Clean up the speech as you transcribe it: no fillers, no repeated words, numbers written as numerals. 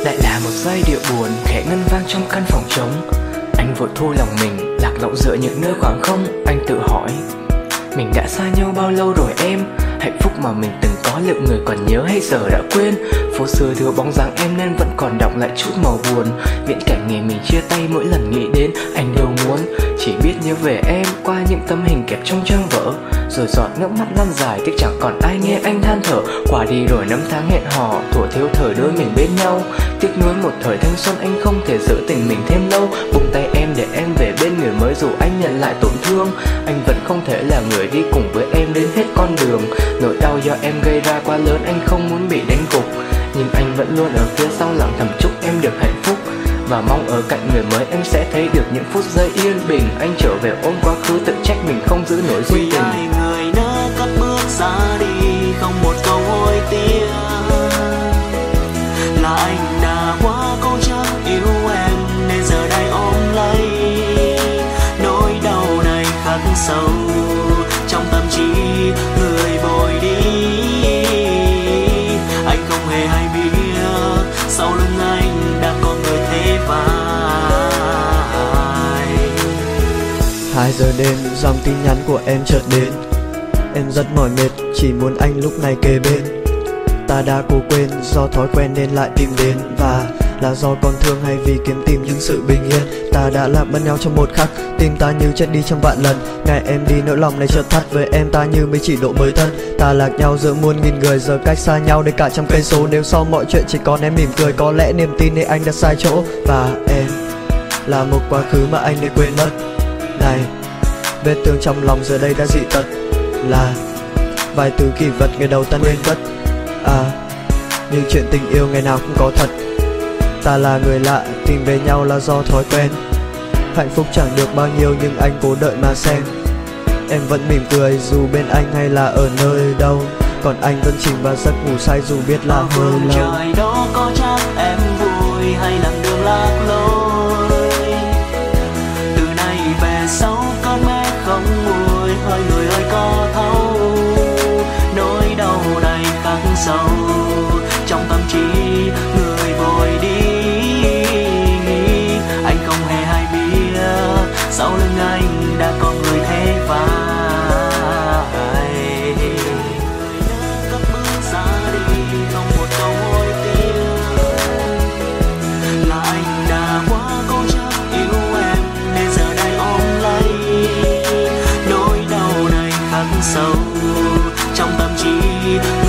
Lại là một giai điệu buồn khẽ ngân vang trong căn phòng trống. Anh vội thu lòng mình lạc lõng giữa những nơi khoảng không. Anh tự hỏi mình đã xa nhau bao lâu rồi em? Hạnh phúc mà mình từng có liệu người còn nhớ hay giờ đã quên? Phố xưa thiếu bóng dáng em nên vẫn còn đọng lại chút màu buồn. Viễn cảnh ngày mình chia tay mỗi lần nghĩ đến anh đều muốn chỉ biết nhớ về em qua những tấm hình kẹp trong trang vở. Rồi giọt nước mắt lăn dài tiếc chẳng còn ai nghe anh than thở. Qua đi rồi năm tháng hẹn hò thuở thiếu thời đôi mình bên nhau. Tiếc nuối một thời thanh xuân anh không thể giữ tình mình thêm lâu. Buông tay em để em về bên người mới dù anh nhận lại tổn thương. Anh vẫn không thể là người đi cùng với em đến hết con đường. Nỗi đau do em gây ra quá lớn anh không muốn bị đánh gục. Nhưng anh vẫn luôn ở phía sau lặng thầm chúc em được hạnh phúc. Và mong ở cạnh người mới em sẽ thấy được những phút giây yên bình. Anh trở về ôm quá khứ tự trách mình không giữ nổi duyên tình. Vì hai người đã cất bước ra đi không một câu hối tiếc. Là anh đã quá cố chấp yêu em nên giờ đây ôm lấy nỗi đau này khắc sâu trong tâm trí người vội đi. Anh không hề hay biết sau lưng anh đã có người thế vai. 2 giờ đêm dòng tin nhắn của em chợt đến. Em rất mỏi mệt chỉ muốn anh lúc này kề bên. Ta đã cố quên do thói quen nên lại tìm đến. Và là do còn thương hay vì kiếm tìm những sự bình yên. Ta đã lạc mất nhau trong một khắc, tim ta như chết đi trong vạn lần. Ngày em đi nỗi lòng này chợt thắt, với em ta như mấy chỉ độ mới thân. Ta lạc nhau giữa muôn nghìn người, giờ cách xa nhau đến cả trăm cây số. Nếu sau mọi chuyện chỉ còn em mỉm cười, có lẽ niềm tin nên anh đã sai chỗ. Và em là một quá khứ mà anh nên quên mất. Này, vết thương trong lòng giờ đây đã dị tật. Là vài từ kỷ vật ngày đầu ta quên mất. Nhưng chuyện tình yêu ngày nào cũng có thật. Ta là người lạ, tìm về nhau là do thói quen. Hạnh phúc chẳng được bao nhiêu nhưng anh cố đợi mà xem. Em vẫn mỉm cười dù bên anh hay là ở nơi đâu. Còn anh vẫn chìm vào giấc ngủ say dù biết là hơi lâu. Trời đó có chắc em vui hay lặng đường lạc lối. Từ nay về sau cơn mê không nguôi, hơi người ơi có thấu nỗi đau này khắc sâu trong tâm trí người vội đi. Anh không hề hay biết sau lưng anh đã có người thế vai. Người đã cất bước ra đi không một câu hối tiếc. Là anh đã quá cố chấp yêu em nên giờ đây ôm lấy nỗi đau này khắc sâu trong tâm trí